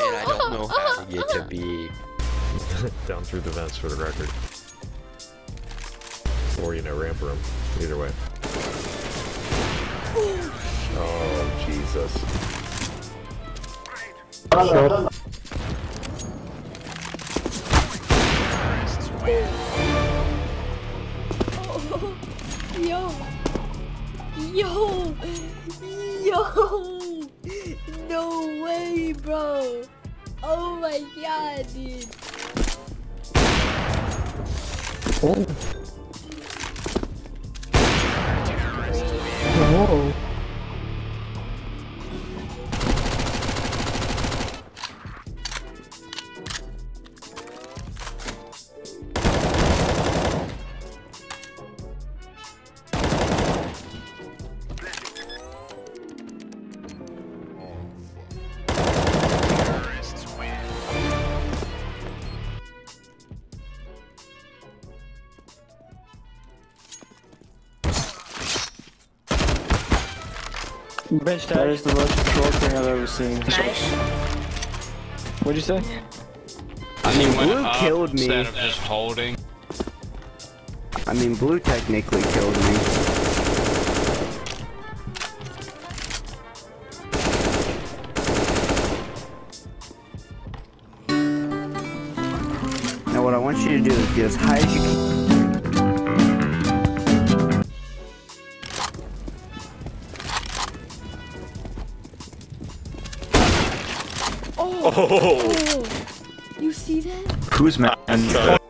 and I don't know how to get to B. Down through the vents for the record. Or, you know, ramp room. Either way. Oh, Jesus. Yo! Yo! Yo! No way, bro! Oh my god, dude! Oh. Oh. Bench tag. That is the most controlled thing I've ever seen. Nice. What'd you say? I mean, Blue killed me. Instead of just holding. I mean, Blue technically killed me. Now what I want you to do is get as high as you can. Oh! You see that? Who's mad?